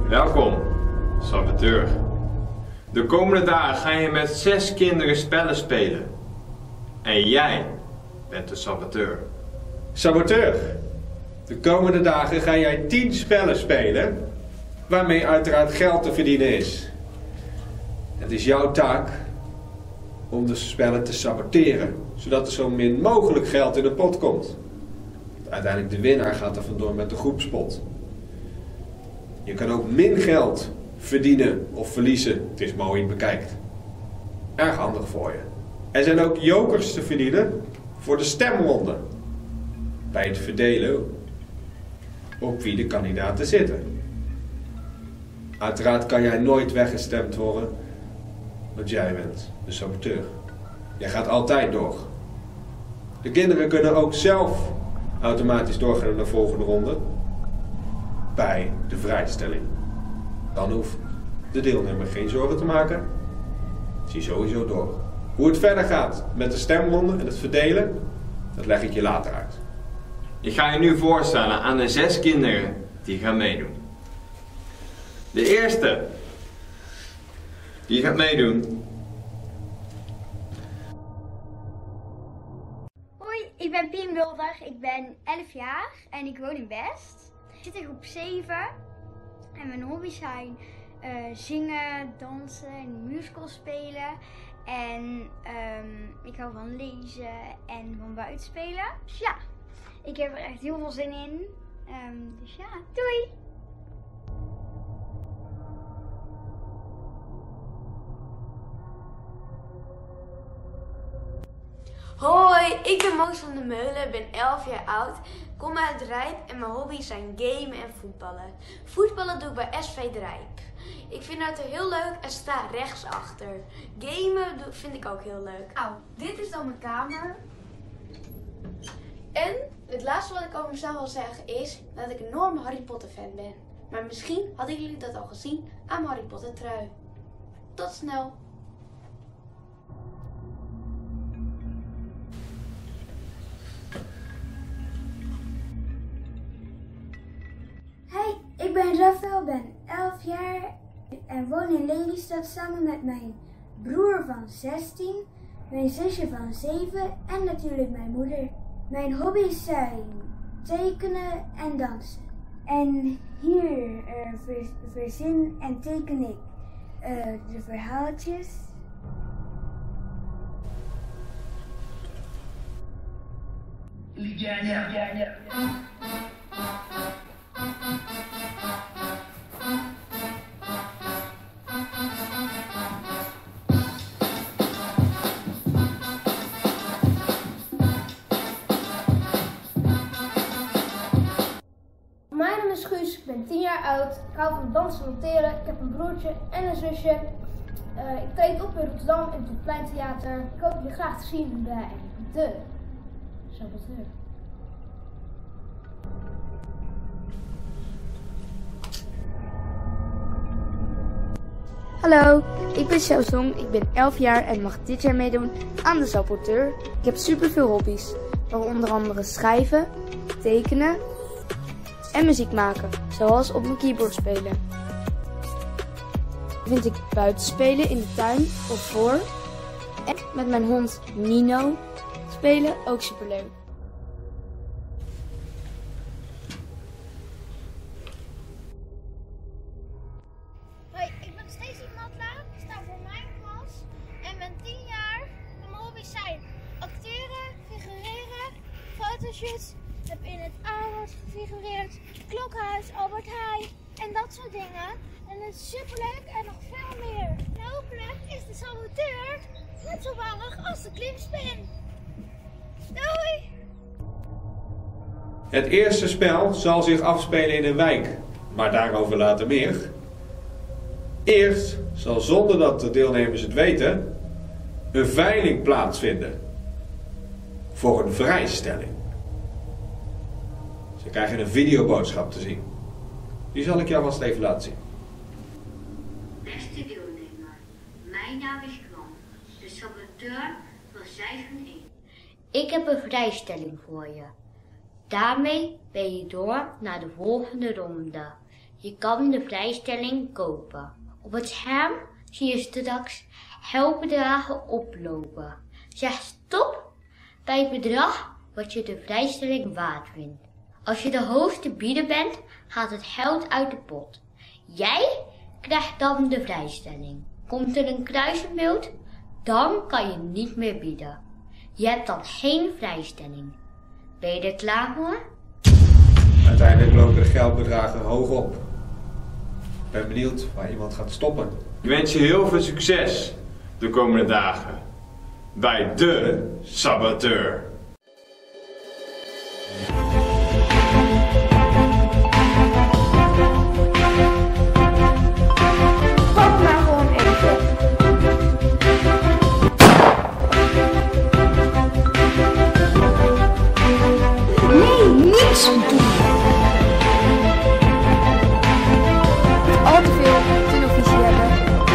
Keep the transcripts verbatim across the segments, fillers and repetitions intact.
Welkom, saboteur. De komende dagen ga je met zes kinderen spellen spelen. En jij bent de saboteur. Saboteur, de komende dagen ga jij tien spellen spelen, waarmee uiteraard geld te verdienen is. Het is jouw taak om de spellen te saboteren, zodat er zo min mogelijk geld in de pot komt. Uiteindelijk de winnaar gaat er vandoor met de groepspot. Je kan ook min geld verdienen of verliezen. Het is maar hoe je het bekijkt. Erg handig voor je. Er zijn ook jokers te verdienen voor de stemronde. Bij het verdelen op wie de kandidaten zitten. Uiteraard kan jij nooit weggestemd worden, want jij bent de saboteur. Jij gaat altijd door. De kinderen kunnen ook zelf automatisch doorgaan naar de volgende ronde bij de vrijstelling. Dan hoeft de deelnemer geen zorgen te maken. Zie sowieso door. Hoe het verder gaat met de stemronde en het verdelen, dat leg ik je later uit. Ik ga je nu voorstellen aan de zes kinderen die gaan meedoen. De eerste die gaat meedoen. Hoi, ik ben Pien Mulder, ik ben elf jaar en ik woon in Best. Ik zit in groep zeven en mijn hobby's zijn uh, zingen, dansen en musical spelen. En um, ik hou van lezen en van buiten spelen. Dus ja, ik heb er echt heel veel zin in. Um, dus ja, doei! Hoi, ik ben Moos van der Meulen, ben elf jaar oud, kom uit Rijp en mijn hobby's zijn gamen en voetballen. Voetballen doe ik bij S V de Rijp. Ik vind het heel leuk en sta rechtsachter. Gamen vind ik ook heel leuk. Nou, dit is dan mijn kamer. En het laatste wat ik over mezelf wil zeggen is dat ik een enorme Harry Potter fan ben. Maar misschien hadden jullie dat al gezien aan mijn Harry Potter trui. Tot snel! Hey, ik ben Rafael, ben elf jaar en woon in Lelystad samen met mijn broer van zestien, mijn zusje van zeven en natuurlijk mijn moeder. Mijn hobby's zijn tekenen en dansen. En hier uh, ver, verzin en teken ik uh, de verhaaltjes. Ja, ja, ja, ja. Mijn naam is Guus, ik ben tien jaar oud, ik hou van dansen en monteren, ik heb een broertje en een zusje. Uh, ik treed op in Rotterdam in het Pleintheater. Ik hoop je graag te zien bij de saboteur. Hallo, ik ben Xiaozong, ik ben elf jaar en mag dit jaar meedoen aan de saboteur. Ik heb superveel hobby's, waaronder onder andere schrijven, tekenen en muziek maken, zoals op mijn keyboard spelen. Vind ik buiten spelen in de tuin of voor en met mijn hond Nino spelen ook superleuk. Hoi, ik ben Stacey Matla, ik sta voor mijn klas en ben tien jaar. Mijn hobby's zijn acteren, figureren, fotoshoots, heb in het Aarhus gefigureerd, Klokhuis, Albert Heijn en dat soort dingen. En het is superleuk en nog veel meer. En hopelijk is de saboteur net zo warrig als de klimspin. Doei! Het eerste spel zal zich afspelen in een wijk, maar daarover later meer. Eerst zal zonder dat de deelnemers het weten, een veiling plaatsvinden voor een vrijstelling. Ze krijgen een videoboodschap te zien. Die zal ik jou vast even laten zien. Beste deelnemer, mijn naam is Kwan, de saboteur van seizoen één. Ik heb een vrijstelling voor je. Daarmee ben je door naar de volgende ronde. Je kan de vrijstelling kopen. Op het scherm zie je straks geldbedragen oplopen. Zeg stop bij het bedrag wat je de vrijstelling waard vindt. Als je de hoogste bieder bent, gaat het geld uit de pot. Jij krijgt dan de vrijstelling. Komt er een kruis in beeld, dan kan je niet meer bieden. Je hebt dan geen vrijstelling. Ben je er klaar voor? Uiteindelijk lopen de geldbedragen hoog op. Ik ben benieuwd waar iemand gaat stoppen. Ik wens je heel veel succes de komende dagen bij de saboteur. Pak maar gewoon even. Nee, niets doen. Al te veel televisie hebben.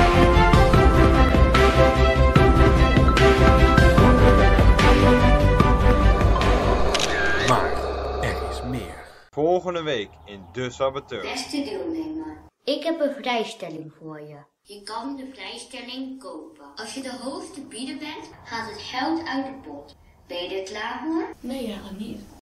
Maar er is meer. Volgende week in de saboteur. Beste deelnemer, ik heb een vrijstelling voor je. Je kan de vrijstelling kopen. Als je de hoogste bieder bent, gaat het geld uit de pot. Ben je er klaar voor? Nee, eigenlijk niet.